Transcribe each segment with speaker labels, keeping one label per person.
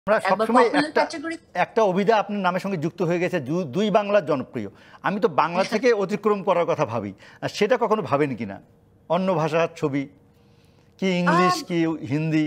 Speaker 1: আমরা
Speaker 2: একবার
Speaker 1: সবসময়
Speaker 2: পপুলার ক্যাটাগরি
Speaker 1: একটা অভিধা আপনার নামের সঙ্গে যুক্ত হয়ে গেছে, দুই বাংলার জনপ্রিয়। আমি তো বাংলা থেকে অতিক্রম করার কথা ভাবি, আর সেটা কখনো ভাবেন কিনা? অন্য ভাষার ছবি, কি ইংলিশ কি হিন্দি?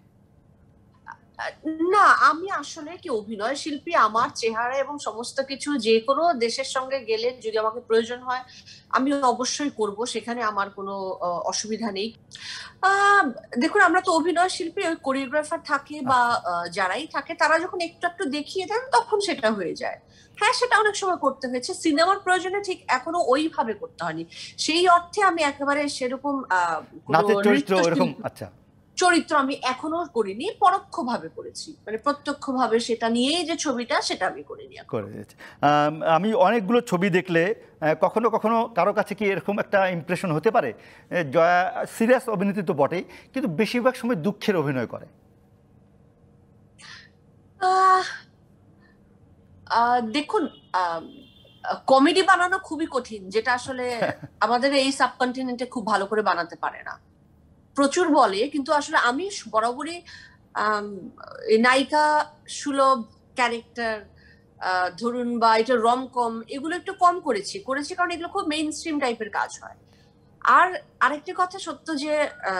Speaker 2: না, আমি আসলে কি অভিনয় শিল্পী, আমার চেহারা এবং সমস্ত কিছু যে কোনো দেশের সঙ্গে গেলে যদি আমাকে প্রয়োজন হয় আমি অবশ্যই করব, সেখানে আমার কোনো অসুবিধা নেই। আহ দেখুন, আমরা তো অভিনয় শিল্পী, ওই কোরিওগ্রাফার থাকে বা যারাই থাকে তারা যখন একটু একটু দেখিয়ে দেন তখন সেটা হয়ে যায়। হ্যাঁ, সেটা অনেক সময় করতে হয়েছে, সিনেমার প্রয়োজনে ঠিক এখনো ওইভাবে করতে হয়নি। সেই অর্থে আমি একেবারে সেরকম কোনো
Speaker 1: নাচের চরিত্র
Speaker 2: নৃত্য
Speaker 1: এরকম? আচ্ছা,
Speaker 2: চরিত্র আমি এখনো করিনি, পরোক্ষভাবে করেছি, মানে প্রত্যক্ষভাবে সেটা নিয়েই যে ছবিটা সেটা আমি করিনি
Speaker 1: করে
Speaker 2: এখনো।
Speaker 1: দিয়েছে। আমি অনেকগুলো ছবি দেখলে কখনো কখনো কারো কাছে কি এরকম একটা ইমপ্রেশন হতে পারে, জয়া সিরিয়াস অভিনেত্রী তো বটেই, কিন্তু বেশিরভাগ সময় দুঃখের অভিনয় করে?
Speaker 2: আহ দেখুন, কমেডি বানানো খুবই কঠিন, যেটা আসলে আমাদের এই সাবকন্টিনেন্টে খুব ভালো করে বানাতে পারে না। প্রচুর বলে, কিন্তু আসলে আমি বরাবরই আম, এই নায়িকা সুলভ ক্যারেক্টার ধরুন, বা এটা রমকম, এগুলো একটু কম করেছি করেছি কারণ এগুলো খুব মেইন স্ট্রিম টাইপের কাজ হয়। আর আরেকটি কথা সত্য যে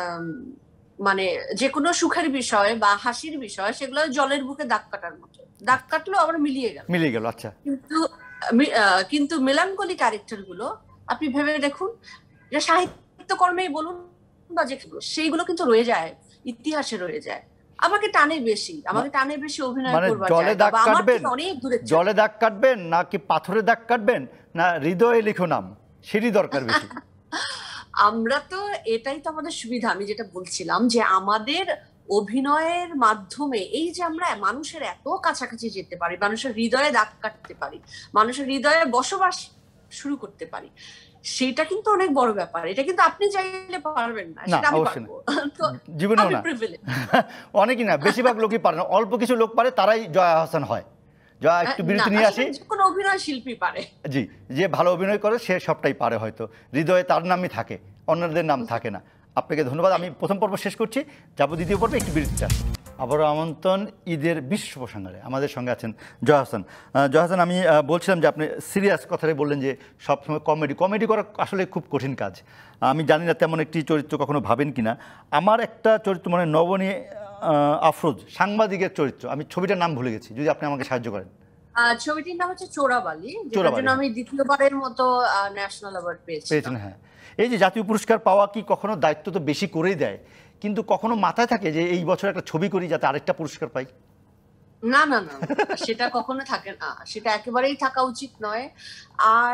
Speaker 2: মানে যে কোনো সুখের বিষয় বা হাসির বিষয় সেগুলো জলের বুকে দাগ কাটার মতো, দাগ কাটলো আবার মিলিয়ে গেল।
Speaker 1: মিলিয়ে গেল, আচ্ছা।
Speaker 2: কিন্তু কিন্তু মেলানকলি ক্যারেক্টার গুলো আপনি ভেবে দেখুন, যে সাহিত্যকর্মেই বলুন বা যে সেইগুলো কিন্তু রয়ে যায়, ইতিহাসে রয়ে যায়। আমাকে টানে বেশি, অভিনয়
Speaker 1: মানে
Speaker 2: করবার
Speaker 1: জলে
Speaker 2: জায়গা,
Speaker 1: দাগ
Speaker 2: বা আমার
Speaker 1: কাটবেন,
Speaker 2: থেকে অনেক দূরের
Speaker 1: জলে
Speaker 2: জায়গা।
Speaker 1: দাগ কাটবেন নাকি পাথরে দাগ কাটবেন, না হৃদয়ে লিখো নাম, সেটাই দরকার বেশি?
Speaker 2: আমরা তো এটাই তো আমাদের সুবিধা, আমি যেটা বলছিলাম যে আমাদের অভিনয়ের মাধ্যমে এই যে আমরা মানুষের এত কাছাকাছি যেতে পারি, মানুষের হৃদয়ে দাগ কাটতে পারি, মানুষের হৃদয়ে বসবাস শুরু করতে পারি, সেটা কিন্তু অনেক বড় ব্যাপার। এটা কিন্তু আপনি চাইলে পারবেন না,
Speaker 1: না,
Speaker 2: সেটা আমি
Speaker 1: অবশ্যই না,
Speaker 2: পারবো। তো
Speaker 1: জীবনেও
Speaker 2: আমি
Speaker 1: না।
Speaker 2: প্রিভিলেজ।
Speaker 1: অনেকেই না, বেশিরভাগ লোকই পারে না, অল্প কিছু লোক পারে, তারাই জয়া আহসান হয়। জয়া, একটু
Speaker 2: না
Speaker 1: বিরতি
Speaker 2: না,
Speaker 1: নিয়ে
Speaker 2: সেটা
Speaker 1: আসি।
Speaker 2: যে কোনো অভিনয় শিল্পী পারে।
Speaker 1: জি, যে ভালো অভিনয় করে সে সবটাই পারে, হয়তো হৃদয়ে তার নামই থাকে, অন্যদের নাম থাকে না। আপনাকে ধন্যবাদ। আমি প্রথম পর্ব শেষ করছি, যাবো দ্বিতীয় পর্বে, একটু বিরতিতে আসি। আবারও আমন্ত্রণ ঈদের বিশেষ প্রসঙ্গে। আমাদের সঙ্গে আছেন জয়া আহসান। জয়া আহসান, আমি বলছিলাম যে আপনি সিরিয়াস কথাটাই বললেন, যে সবসময় কমেডি করা আসলে খুব কঠিন কাজ। আমি জানি না তেমন একটি চরিত্র কখনো ভাবেন কিনা। আমার একটা চরিত্র মানে নবনী আফরোজ, সাংবাদিকের চরিত্র, আমি ছবিটার নাম ভুলে গেছি, যদি আপনি আমাকে সাহায্য করেন।
Speaker 2: ছবিটির নাম হচ্ছে চোরাবালি, যেটার
Speaker 1: চোরাবালি,
Speaker 2: জন্য
Speaker 1: হ্যাঁ,
Speaker 2: আমি দ্বিতীয়বারের মতো ন্যাশনাল অ্যাওয়ার্ড পেয়েছিলাম।
Speaker 1: পেয়েছেন, হ্যাঁ। এই যে জাতীয় পুরস্কার পাওয়া কি কখনো দায়িত্ব তো বেশি করেই দেয়, কিন্তু কখনো মাথায় থাকে যে এই বছর একটা ছবি করি যাতে আরেকটা পুরস্কার পাই?
Speaker 2: না না না, সেটা কখনো থাকে না, সেটা একেবারেই থাকা উচিত নয়। আর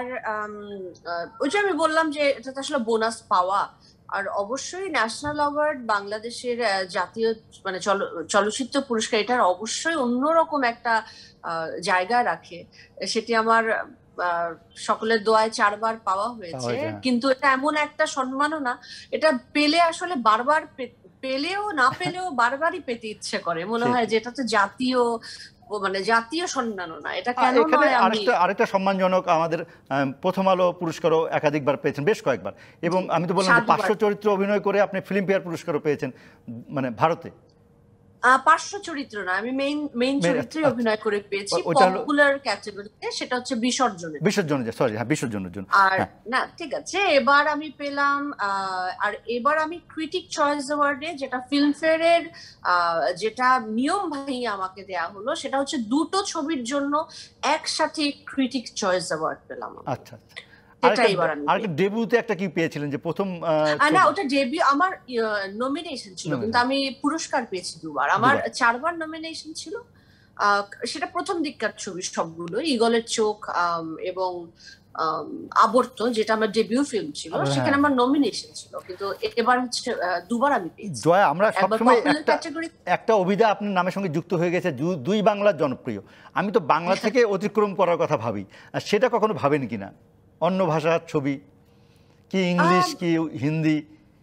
Speaker 2: ওই যে আমি বললাম যে এটা তো আসলে বোনাস পাওয়া। আর অবশ্যই ন্যাশনাল অ্যাওয়ার্ড বাংলাদেশের জাতীয় মানে চলচ্চিত্র পুরস্কার, এটার অবশ্যই অন্যরকম একটা জায়গা রাখে। সেটি আমার সকলের দোয়ায় 4বার পাওয়া হয়েছে। কিন্তু এটা এমন একটা সম্মাননা, এটা পেলে আসলে বারবার পেলেও না পেলেও বারবারই পেতে ইচ্ছে করে, মনে হয় যে এটা তো জাতীয়, মানে জাতীয় সম্মাননা, এটা কেন
Speaker 1: এখানে
Speaker 2: নয়। আমি
Speaker 1: আরেকটা সম্মানজনক, আমাদের প্রথম আলো পুরস্কারও একাধিকবার পেয়েছেন, বেশ কয়েকবার। এবং আমি তো বললাম যে
Speaker 2: 7বার।
Speaker 1: 500 চরিত্র অভিনয় করে আপনি ফিল্মফেয়ার পুরস্কারও পেয়েছেন, মানে ভারতে।
Speaker 2: পার্শ্ব চরিত্র না, আমি মেইন চরিত্রে
Speaker 1: আচ্ছা,
Speaker 2: অভিনয় করে পেয়েছি
Speaker 1: ওইটা হলো
Speaker 2: পপুলার ক্যাটাগরিতে, সেটা হচ্ছে বিসর্জনের জন্য।
Speaker 1: বিসর্জনের, সরি, হ্যাঁ, বিসর্জনের জন্য।
Speaker 2: আর
Speaker 1: হ্যাঁ,
Speaker 2: না, ঠিক আছে, এবার আমি পেলাম আর এবার আমি ক্রিটিক চয়েস অ্যাওয়ার্ডে, যেটা ফিল্মফেয়ারের যেটা নিয়ম ভাঙিয়ে আমাকে দেয়া হলো, সেটা হচ্ছে দুটো ছবির জন্য একসাথে ক্রিটিক চয়েস অ্যাওয়ার্ড পেলাম।
Speaker 1: আচ্ছা আচ্ছা।
Speaker 2: সেটা এবার আমি
Speaker 1: আরেকটা ডেবিউতে একটা কি পেয়েছিলেন, যে প্রথম
Speaker 2: না, ওটা ডেবিউ, আমার নমিনেশন ছিল, কিন্তু আমি পুরস্কার পেয়েছি দুবার। আমার 4বার নমিনেশন ছিল। সেটা প্রথম দিককার ছবি সবগুলো, ঈগলের চোখ এবং আবর্ত, যেটা আমার ডেবিউ ফিল্ম ছিল, সেখানে আমার নমিনেশন ছিল, কিন্তু এবার হচ্ছে দুবার আমি পেয়েছি।
Speaker 1: জয়া, আমরা
Speaker 2: একবার
Speaker 1: সবসময়
Speaker 2: পপুলার ক্যাটাগরি।
Speaker 1: একটা অভিধা আপনার নামের সঙ্গে যুক্ত হয়ে গেছে, দুই বাংলার জনপ্রিয়। আমি তো বাংলা থেকে অতিক্রম করার কথা ভাবি, আর সেটা কখনো ভাবেন কিনা? অন্য ভাষার ছবি, কি ইংলিশ কি হিন্দি?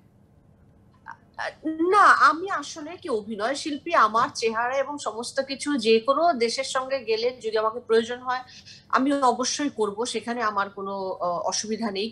Speaker 2: না, আমি আসলে কি অভিনয় শিল্পী, আমার চেহারা এবং সমস্ত কিছু যে কোনো দেশের সঙ্গে গেলে যদি আমাকে প্রয়োজন হয় আমি অবশ্যই করব, সেখানে আমার কোনো অসুবিধা নেই।